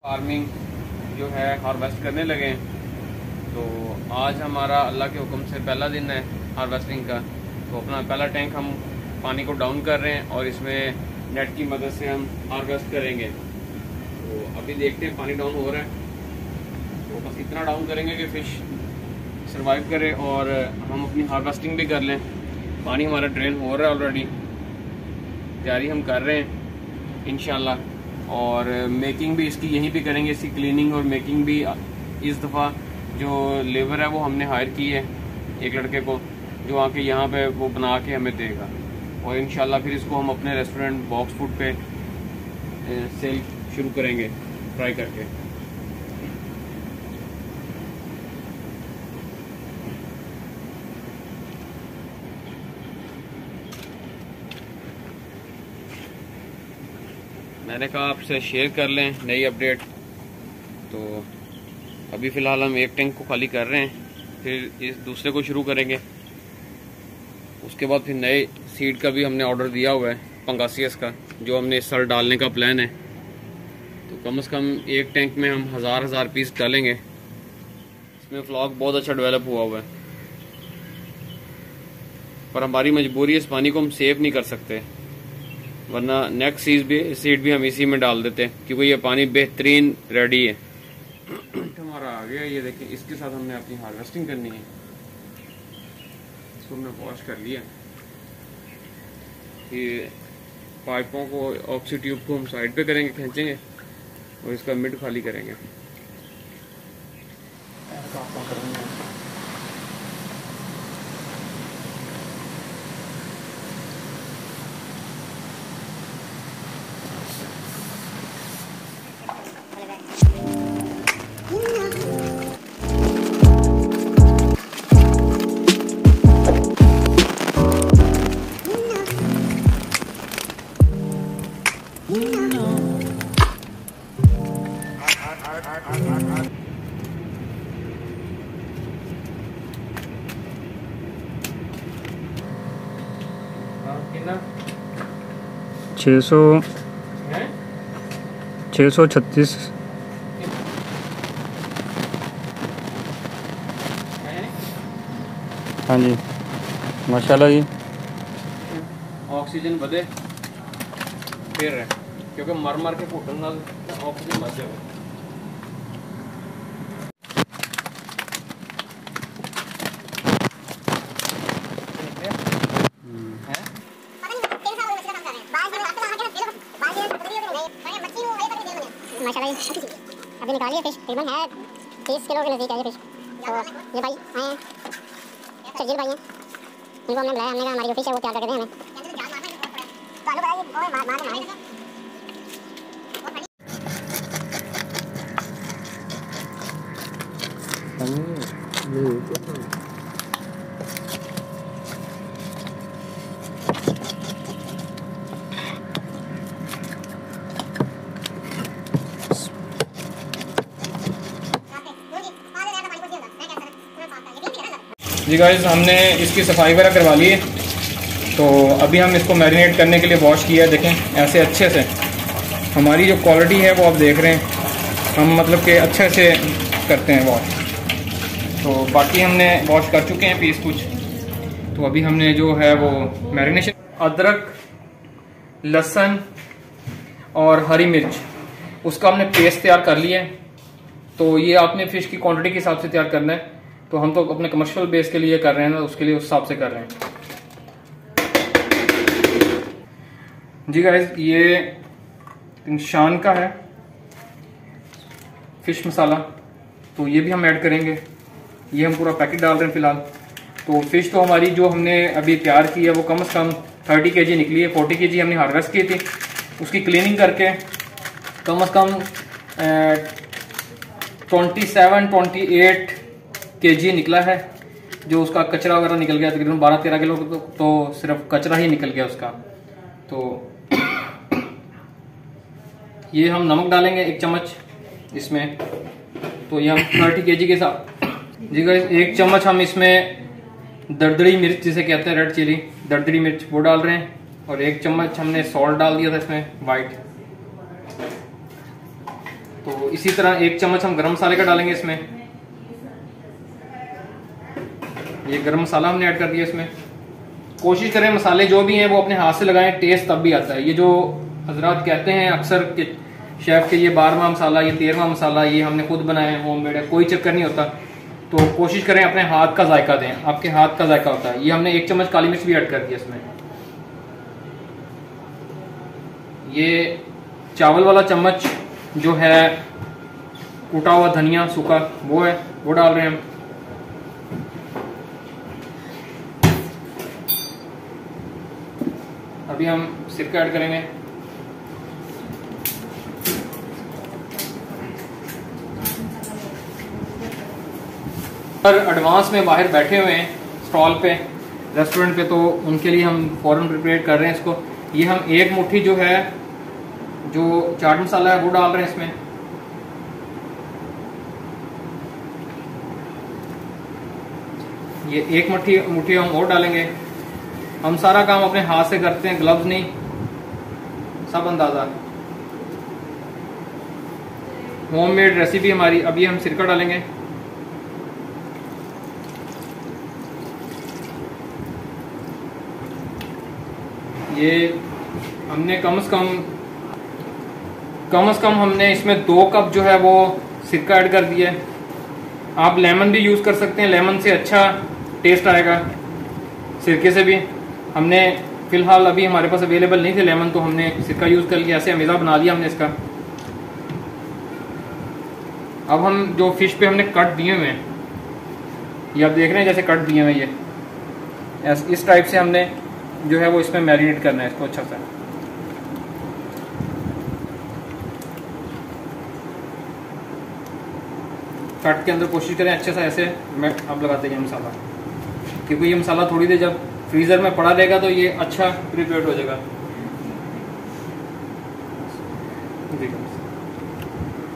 Farming जो है harvest करने लगे हैं। तो आज हमारा अल्लाह के हुक्म से पहला दिन है हार्वेस्टिंग का। तो अपना पहला टैंक हम पानी को डाउन कर रहे हैं और इसमें नेट की मदद से हम हार्वेस्ट करेंगे। तो अभी देखते हैं पानी डाउन हो रहा है, तो बस इतना डाउन करेंगे कि फ़िश सर्वाइव करे और हम अपनी हार्वेस्टिंग भी कर लें। पानी हमारा ड्रेन हो रहा है ऑलरेडी, तैयारी हम कर रहे हैं इंशाल्लाह। और मेकिंग भी इसकी यहीं पे करेंगे, इसकी क्लीनिंग और मेकिंग भी। इस दफ़ा जो लेबर है वो हमने हायर की है एक लड़के को, जो आके यहाँ पे वो बना के हमें देगा और इंशाल्लाह फिर इसको हम अपने रेस्टोरेंट बॉक्स फूड पे सेल शुरू करेंगे ट्राई करके। मैंने कहा आपसे शेयर कर लें नई अपडेट। तो अभी फ़िलहाल हम एक टैंक को खाली कर रहे हैं, फिर इस दूसरे को शुरू करेंगे। उसके बाद फिर नए सीड का भी हमने ऑर्डर दिया हुआ है पंगासियस का, जो हमने इस साल डालने का प्लान है। तो कम से कम एक टैंक में हम हज़ार पीस डालेंगे। इसमें फ्लॉक बहुत अच्छा डेवलप हुआ हुआ है, पर हमारी मजबूरी है, इस पानी को हम सेव नहीं कर सकते, वरना नेक्स्ट सीड भी हम इसी में डाल देते हैं, क्योंकि ये पानी बेहतरीन रेडी है। हमारा आ गया, ये देखिए, इसके साथ हमने अपनी हार्वेस्टिंग करनी है। इसको हमने वॉश कर लिया। ये पाइपों को, ऑक्सी ट्यूब को हम साइड पे करेंगे, खींचेंगे और इसका मिड खाली करेंगे। कितना 636। हाँ जी, माशाल्लाह जी। ऑक्सीजन बढ़े फिर है, क्योंकि मर के घुटन नाल ऑक्सीजन बढ़ जाए। माशाल्लाह अभी निकालिए फिश, तकरीबन है 30 किलो के नज़दीक है ये फिश। तो ये भाई आए हैं, शर्जील भाई हैं, इनको हमने बुलाया, हमने कहा हमारी जो फिश है वो तैयार करके दें हमें। जी गाइस, हमने इसकी सफाई वगैरह करवा ली है। तो अभी हम इसको मैरिनेट करने के लिए वॉश किया है। देखें ऐसे अच्छे से, हमारी जो क्वालिटी है वो आप देख रहे हैं, हम मतलब कि अच्छे से करते हैं वॉश। तो बाकी हमने वॉश कर चुके हैं पीस कुछ। तो अभी हमने जो है वो मैरिनेशन, अदरक, लहसुन और हरी मिर्च, उसका हमने पेस्ट तैयार कर लिया है। तो ये आपने फ़िश की क्वांटिटी के हिसाब से तैयार करना है। तो हम तो अपने कमर्शियल बेस के लिए कर रहे हैं ना, उसके लिए उस हिसाब से कर रहे हैं। जी गाइस, ये निशान का है फिश मसाला, तो ये भी हम ऐड करेंगे। ये हम पूरा पैकेट डाल रहे हैं फिलहाल। तो फिश तो हमारी जो हमने अभी तैयार की है वो कम से कम 30 kg निकली है। 40 kg हमने हार्वेस्ट की थी, उसकी क्लीनिंग करके कम से कम 27-28 kg निकला है। जो उसका कचरा वगैरह निकल गया, तकरीबन 12-13 किलो तो सिर्फ कचरा ही निकल गया उसका। तो ये हम नमक डालेंगे 1 चम्मच इसमें। तो ये हम 30 kg के साथ। जी गाइस, 1 चम्मच हम इसमें दरदरी मिर्च जिसे कहते हैं, रेड चिली दरदरी मिर्च, वो डाल रहे हैं। और 1 चम्मच हमने सॉल्ट डाल दिया था इसमें, वाइट। तो इसी तरह 1 चम्मच हम गरम मसाले का डालेंगे इसमें। ये गरम मसाला हमने ऐड कर दिया इसमें। कोशिश करें मसाले जो भी हैं वो अपने हाथ से लगाएं, टेस्ट तब भी आता है। ये जो हजरात कहते हैं अक्सर कि शेफ के ये 12वां मसाला, ये 13वां मसाला, ये हमने खुद बनाया है, होममेड है, कोई चक्कर नहीं होता। तो कोशिश करें अपने हाथ का जायका दें, आपके हाथ का जायका होता है। ये हमने 1 चम्मच काली मिर्च भी ऐड कर दिया इसमें। ये चावल वाला चम्मच जो है कूटा हुआ धनिया सूखा वो है, वो डाल रहे हैं हम। अभी हम सिरका ऐड करेंगे। पर एडवांस में बाहर बैठे हुए हैं स्टॉल पे, रेस्टोरेंट पे, तो उनके लिए हम फौरन प्रिपेयर कर रहे हैं इसको। ये हम 1 मुट्ठी जो है जो चाट मसाला है वो डाल रहे हैं इसमें। ये 1 मुट्ठी हम और डालेंगे। हम सारा काम अपने हाथ से करते हैं, ग्लव्स नहीं, सब अंदाजा। होममेड रेसिपी हमारी। अभी हम सिरका डालेंगे। ये हमने कम से कम हमने इसमें 2 कप जो है वो सिरका ऐड कर दिया है। आप लेमन भी यूज़ कर सकते हैं, लेमन से अच्छा टेस्ट आएगा सिरके से भी। हमने फिलहाल अभी हमारे पास अवेलेबल नहीं थे लेमन, तो हमने सिरका यूज़ कर लिया। ऐसे अमेज़ा बना लिया हमने इसका। अब हम जो फिश पे हमने कट दिए हुए हैं, ये आप देख रहे हैं जैसे कट दिए हुए हैं, ये इस टाइप से हमने जो है वो इसमें मैरिनेट करना है इसको अच्छा सा। कट के अंदर कोशिश करें अच्छे सा ऐसे मैं अब लगाते हैं मसाला, क्योंकि ये मसाला थोड़ी देर जब फ्रीजर में पड़ा रहेगा तो ये अच्छा प्रिपेयर हो जाएगा।